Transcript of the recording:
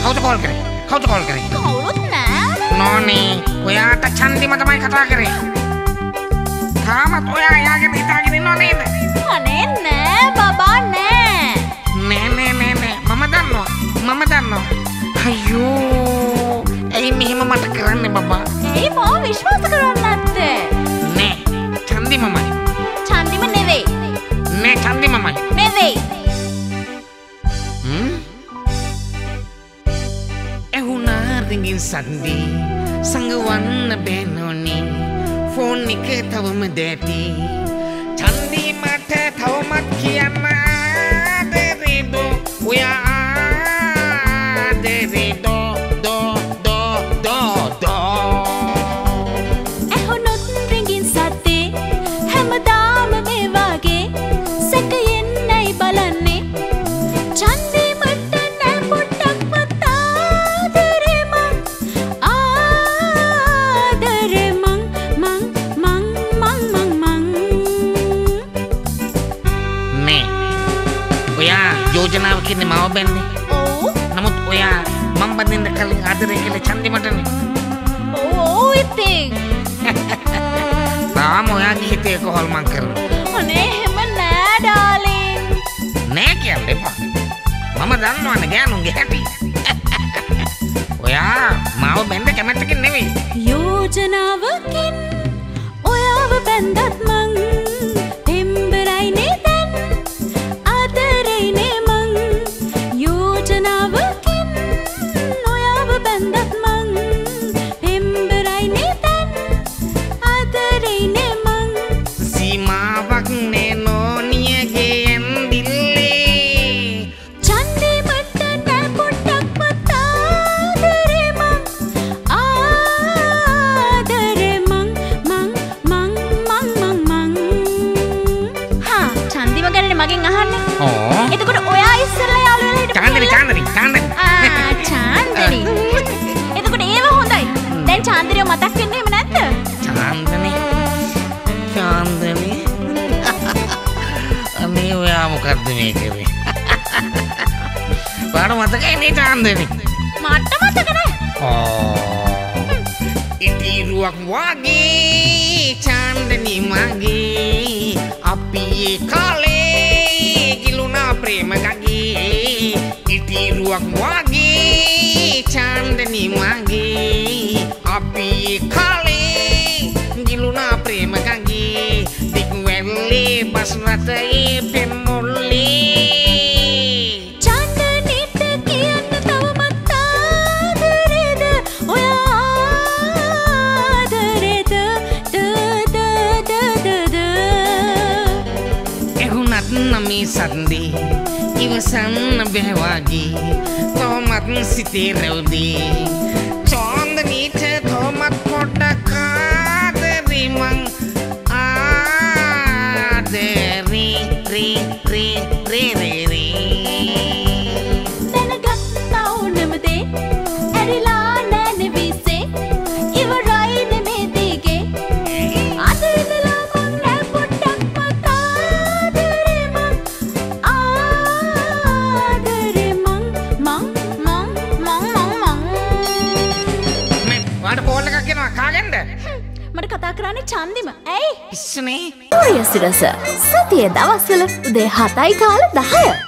කවුද කෝල් කරේ? කවුරුත් නෑ. නෝනේ ඔයාට චන්දිම තමයි කතා කරේ. තාමත් ඔයා එයාගෙන හිතාගෙන ඉන්නව නේද? අනේ නෑ බබා නෑ. නෑ මම දන්නවා. අයියෝ ඇයි මෙහෙම මට කරන්නේ බබා? ඇයි මම විශ්වාස කරන්නේ නැත්තේ? නෑ චන්දිමමයි. චන්දිම නෙවෙයි. නෑ චන්දිමමයි. නෙවෙයි. එහුණා රින්ගින් සද්දේ සංගවන්න බැනෝනේ ෆෝන් එක තවම දැටි චන්දි මට තවමත් කියන්න ආදරේදෝ ඔයා ආදරේදෝ දෝ එහුණොත් රින්ගින් සද්දේ හැමදාම මේ වගේ සැකයෙන් නැයි බලන්නේ චන්දි මට නෑ පොට්ටක්වත් ආදරේ මං නේ ඔයා යෝජනාව කියන්නේ මාව බැන්නේ. ඔව්. නමුත් ඔයා මම බඳින්න කලින් ආදරේ කියලා චන්දි මටනේ. ඔව් ඉතින්. තාම ඔයාගේ හිතේ කොහොල් මං කරනවා. අනේ එහෙම නෑ ඩාලින්. නෑ කියන්න එපා. මම දන්නවනේ ගෑනුන්ගේ හැටි. ඔයා මාව බැඳ කැමැත්තකින් නෙවෙයි. යෝජනාවකින් ඔයාව බැන්දත් මං පෙම්බරයිනේ දැන් ආදරේනේ මං යෝජනාවකින් ඔයාව බැන්දත් මං පෙම්බරයිනේ දැන් ආදරේනේ මං සීමාවක් නේ නෝනියගේ ඇන්දිල්ලේ චන්දි මට නෑ පොට්ටක්වත් ආදරේ මං හා චන්දිම ගැනනේ මගෙන් අහන්නේ. ඕ එතකොට ඔයා ඉස්සෙල්ලා යාළුවලා හිටපු චාන්දනි චාන්දනි. එතකොට ඒව හොඳයි. දැන් චාන්දනිය මතක් වෙන්නේ එහෙම නැද්ද? චාන්දනි අනේ ඔයා මොකද්ද මේ කරේ? පාඩ මතකයි නේ චාන්දනි? මට මතක නෑ. ඉතිරුවක් වගේ චාන්දනි මගේ අපි ඒ කාලේ ගිලුණා ප්‍රේම ගගේ ඉතිරුවක් වගේ චාන්දනි මගේ අපි ඒ කාලේ ගිලුණා ප්‍රේම ගගේ දික් වැල්ලේ බස් රථයේ පෙම්මුල්ලේ චාන්දනිට කියන්න තවමත් ආදරේද ඔයා ආදරේද එහුණත් නමේ සද්දේ ඉවසන්න බැහැවාගේ තවමත් සිතේ රැවුදේ චාන්දනිට තවමත් පොඩ්ඩක් ආදරේ මං ආදරේ දැනගත්තා ඕනම දේ ඇරිලා නෑ නෙවිසේ ඉවරයි නෙමේ දිගේ අද ඉඳලා මං නෑ පොට්ටක්වත් ආදරේ මං මේ වාට කෝල් එකක් එනවා කාගෙන්ද? මට කතා කරන්නේ චන්දිම. ඇයි? පිස්සුනේ. ඔය සිරස සතියේ දවස්වල උදේ 7යි කාල 10